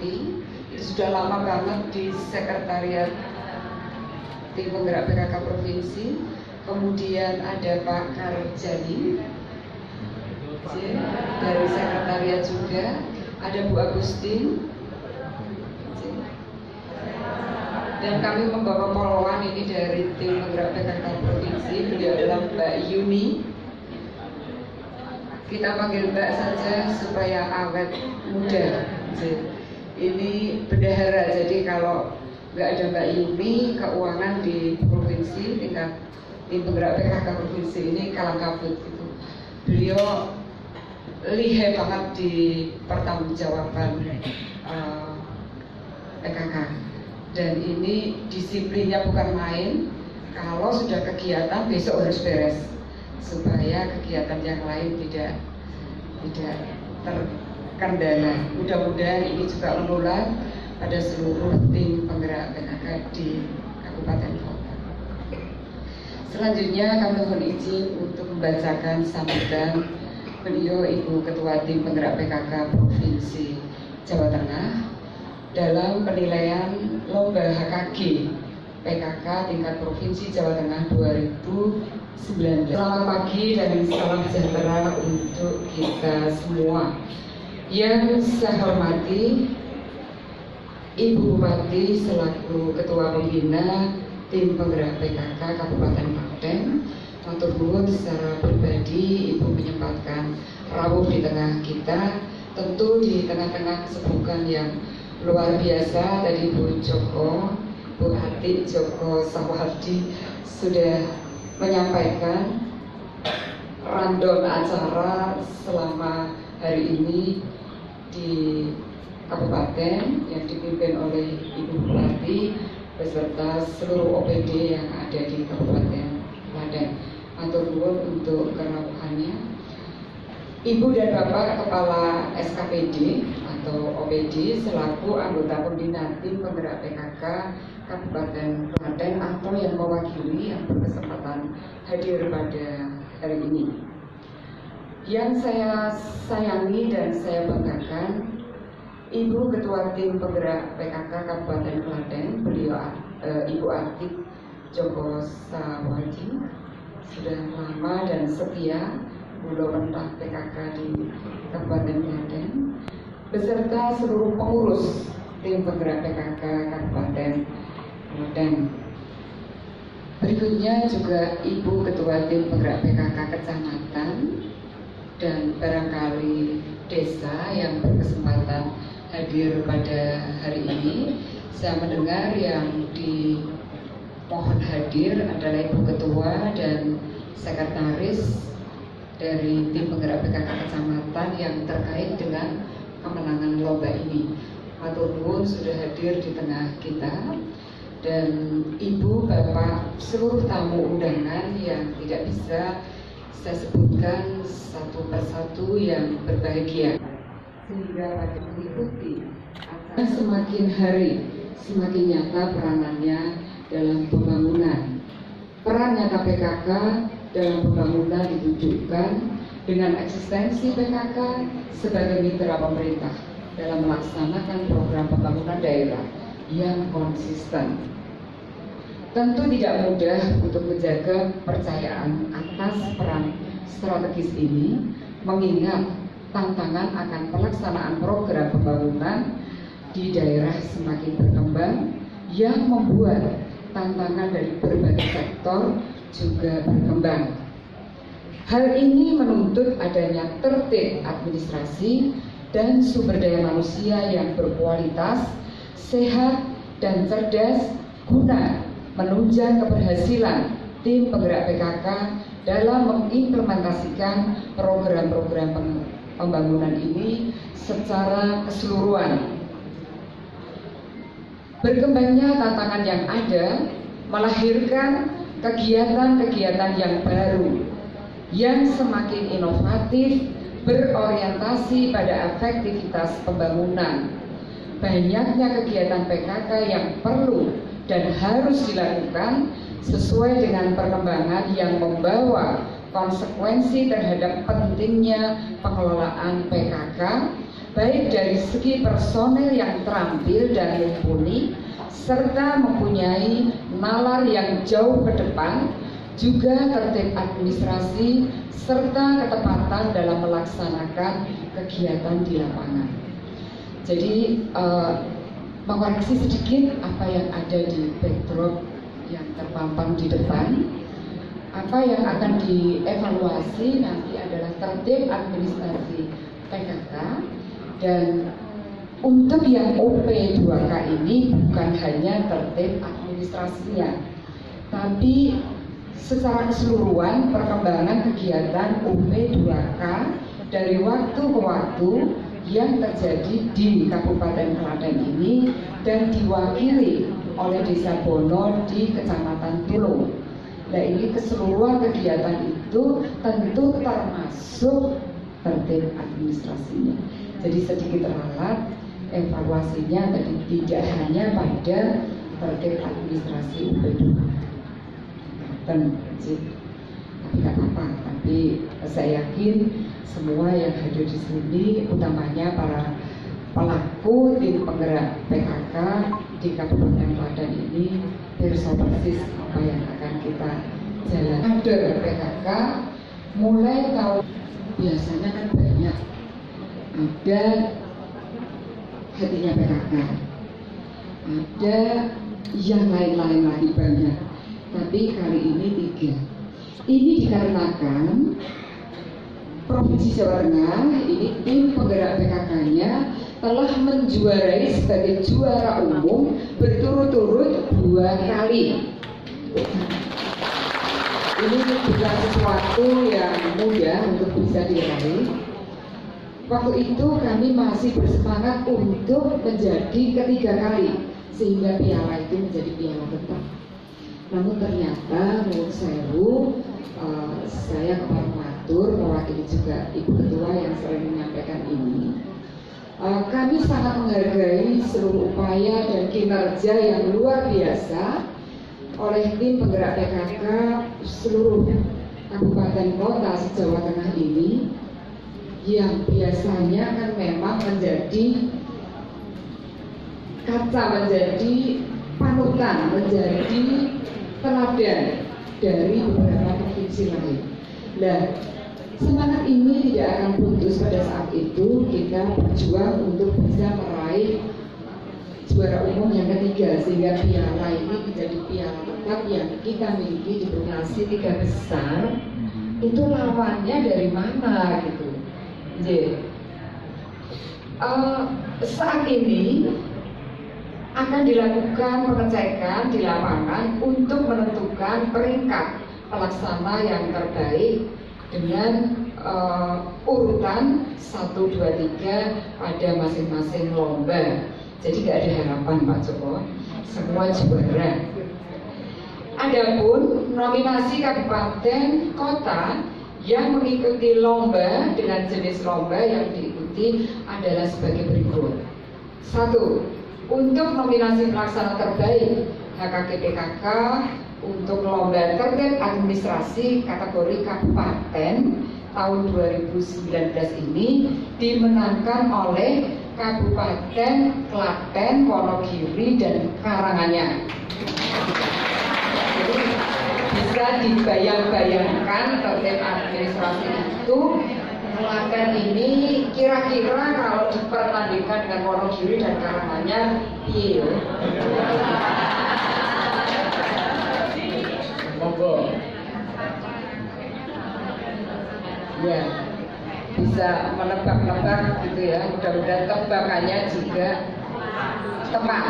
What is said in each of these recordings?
Sumarti, itu sudah lama banget di sekretariat tim penggerak PKK Provinsi. Kemudian ada Pak Karjani dari sekretariat juga, ada Bu Agustin, dan kami membawa poluan ini dari tim penggerak PKK Provinsi. Beliau adalah Mbak Yuni. Kita panggil Mbak saja supaya awet muda. Ini bendahara, jadi kalau nggak ada Mbak Yuni, keuangan di provinsi tingkat tim penggerak PKK Provinsi ini kalang kabut gitu. Beliau lihai banget di pertanggungjawaban PKK. Dan ini disiplinnya bukan main. Kalau sudah kegiatan besok harus beres supaya kegiatan yang lain tidak terkendala. Mudah-mudahan ini juga menular pada seluruh tim penggerak PKK di Kabupaten Kota. Selanjutnya kami mohon izin untuk membacakan sambutan beliau Ibu Ketua Tim Penggerak PKK Provinsi Jawa Tengah dalam penilaian Lomba HKG PKK tingkat Provinsi Jawa Tengah 2019. Selamat pagi dan salam sejahtera untuk kita semua. Yang saya hormati Ibu Bupati selaku Ketua Pembina Tim Penggerak PKK Kabupaten Klaten. Matur nuwun secara pribadi Ibu menyempatkan rawuh di tengah kita, tentu di tengah-tengah kesibukan yang luar biasa. Tadi Bu Hati Joko Sawardi sudah menyampaikan rundown acara selama hari ini di Kabupaten yang dipimpin oleh Ibu Bupati beserta seluruh OPD yang ada di Kabupaten Klaten. Matur nuwun untuk kerawuhannya. Ibu dan Bapak Kepala SKPD atau OPD selaku anggota pembina tim penggerak PKK Kabupaten Klaten atau yang mewakili yang berkesempatan hadir pada hari ini. Yang saya sayangi dan saya banggakan, Ibu Ketua Tim Penggerak PKK Kabupaten Klaten, beliau Ibu Atik Joko Sawardi, sudah lama dan setia beliau mentah PKK di Kabupaten Klaten, beserta seluruh pengurus tim penggerak PKK Kabupaten Klaten. Berikutnya juga Ibu Ketua Tim Penggerak PKK Kecamatan dan barangkali desa yang berkesempatan hadir pada hari ini. Saya mendengar yang dimohon hadir adalah Ibu Ketua dan Sekretaris dari tim penggerak PKK Kecamatan yang terkait dengan kemenangan lomba ini. Matur nuwun sudah hadir di tengah kita, dan Ibu, Bapak, seluruh tamu undangan yang tidak bisa saya sebutkan satu persatu yang berbahagia, sehingga pada mengikuti acara semakin hari semakin nyata peranannya dalam pembangunan. Peran nyata PKK dalam pembangunan ditunjukkan dengan eksistensi PKK sebagai mitra pemerintah dalam melaksanakan program pembangunan daerah yang konsisten. Tentu tidak mudah untuk menjaga kepercayaan atas peran strategis ini, mengingat tantangan akan pelaksanaan program pembangunan di daerah semakin berkembang yang membuat tantangan dari berbagai sektor juga berkembang. Hal ini menuntut adanya tertib administrasi dan sumber daya manusia yang berkualitas, sehat, dan cerdas guna menunjang keberhasilan tim penggerak PKK dalam mengimplementasikan program-program pembangunan ini secara keseluruhan. Berkembangnya tantangan yang ada melahirkan kegiatan-kegiatan yang baru yang semakin inovatif, berorientasi pada efektivitas pembangunan. Banyaknya kegiatan PKK yang perlu dan harus dilakukan sesuai dengan perkembangan yang membawa konsekuensi terhadap pentingnya pengelolaan PKK baik dari segi personel yang terampil dan mumpuni, serta mempunyai nalar yang jauh ke depan, juga tertib administrasi, serta ketepatan dalam melaksanakan kegiatan di lapangan. Jadi mengoreksi sedikit apa yang ada di backdrop yang terpampang di depan. Apa yang akan dievaluasi nanti adalah tertib administrasi PKK, dan untuk yang OP2K ini bukan hanya tertib administrasinya, tapi secara keseluruhan perkembangan kegiatan OP2K dari waktu ke waktu yang terjadi di Kabupaten Klaten ini dan diwakili oleh Desa Bono di Kecamatan Tulung. Nah, ini keseluruhan kegiatan itu tentu termasuk tertib administrasinya. Jadi sedikit ralat evaluasinya tadi tidak hanya pada tertib administrasi UP2. Tapi nggak apa-apa. Tapi saya yakin semua yang hadir di sini, utamanya para pelaku tim penggerak PKK di Kabupaten Klaten ini, pirsa persis apa yang akan kita jalankan. Ada PKK mulai tahun biasanya kan banyak, ada hatinya PKK, ada yang lain-lain lagi banyak, tapi kali ini 3. Ini dikarenakan Provinsi Jawa Tengah ini tim penggerak PKK-nya telah menjuarai sebagai juara umum berturut-turut 2 kali. Ini bukan sesuatu yang mudah untuk bisa diraih. Waktu itu kami masih bersemangat untuk menjadi ketiga kali, sehingga piala itu menjadi piala tetap. Namun ternyata menurut saya kepala matur, mewakili juga Ibu Ketua yang sering menyampaikan ini. Kami sangat menghargai seluruh upaya dan kinerja yang luar biasa oleh tim penggerak PKK seluruh kabupaten kota se-Jawa Tengah ini, yang biasanya kan memang menjadi kaca, menjadi panutan, menjadi teladan dari beberapa provinsi lain. Nah, semangat ini tidak akan putus. Pada saat itu kita berjuang untuk bisa meraih juara umum yang ketiga, sehingga piala ini menjadi piala tetap yang kita miliki di provinsi 3 besar. Itu lawannya dari mana gitu. Jadi saat ini akan dilakukan pengecekan di lapangan untuk menentukan peringkat pelaksana yang terbaik dengan urutan 1, 2, 3 pada masing-masing lomba. Jadi nggak ada harapan Pak Joko, semua juara. Adapun nominasi kabupaten kota yang mengikuti lomba dengan jenis lomba yang diikuti adalah sebagai berikut. 1. Untuk nominasi pelaksana terbaik HKKPKK untuk lomba tertib administrasi kategori kabupaten tahun 2019 ini dimenangkan oleh Kabupaten Klaten, Wonogiri, dan Karanganyar. Jadi bisa dibayang-bayangkan tertib administrasi itu, Klaten ini kira-kira kalau dipertandingkan dengan Wonogiri dan Karanganyar, iya. Monggo. Ya, bisa menebak-nebak gitu ya. Mudah-mudahan tebakannya juga tepat.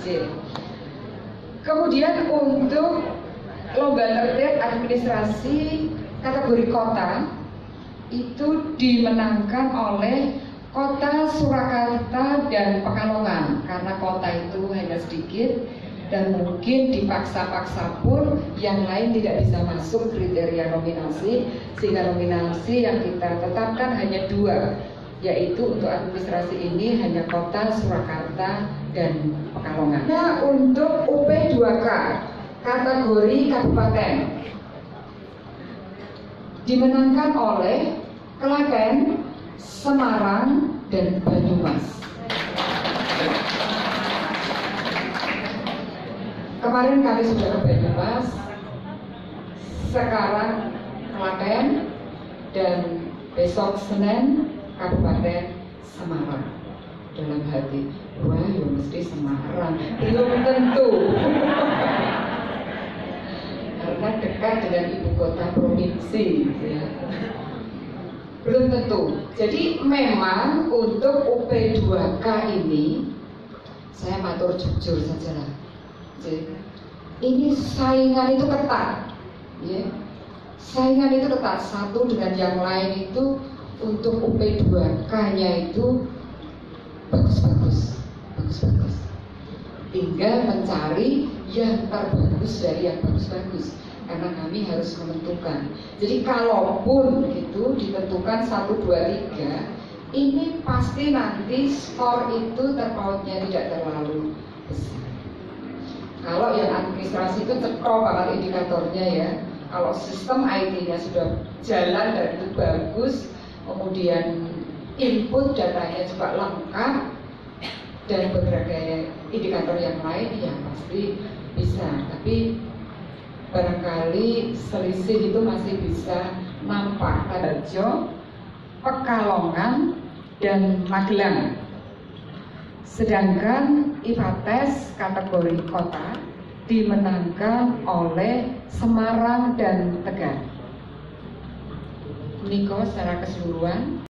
Kemudian untuk lomba tertib administrasi kategori kota itu dimenangkan oleh Kota Surakarta dan Pekalongan, karena kota itu hanya sedikit dan mungkin dipaksa-paksa pun yang lain tidak bisa masuk kriteria nominasi, sehingga nominasi yang kita tetapkan hanya 2, yaitu untuk administrasi ini hanya Kota Surakarta dan Pekalongan. Nah, untuk UP2K kategori kabupaten dimenangkan oleh Klaten, Semarang, dan Banyumas. Kemarin kami sudah ke Banyumas, sekarang Klaten, dan besok Senin Kabupaten Semarang. Dalam hati, wah ya mesti Semarang. Belum tentu. Karena dekat dengan ibu kota provinsi, ya. Belum tentu. Jadi memang untuk UP2K ini, saya matur jujur saja lah. Ini saingan itu ketat, ya. Saingan itu ketat, satu dengan yang lain itu. Untuk UP2K-nya itu bagus-bagus. Tinggal mencari yang terbagus dari yang bagus-bagus, karena kami harus menentukan. Jadi kalaupun itu ditentukan 1, 2, 3, ini pasti nanti skor itu terpautnya tidak terlalu besar. Kalau yang administrasi itu cetro banget indikatornya ya. Kalau sistem IT-nya sudah jalan dan itu bagus, kemudian input datanya juga lengkap, dan berbagai indikator yang lain ya pasti bisa. Tapi barangkali selisih itu masih bisa nampak. Tarjo, Pekalongan, dan Magelang. Sedangkan IPA-tes kategori kota dimenangkan oleh Semarang dan Tegal. Niko secara keseluruhan.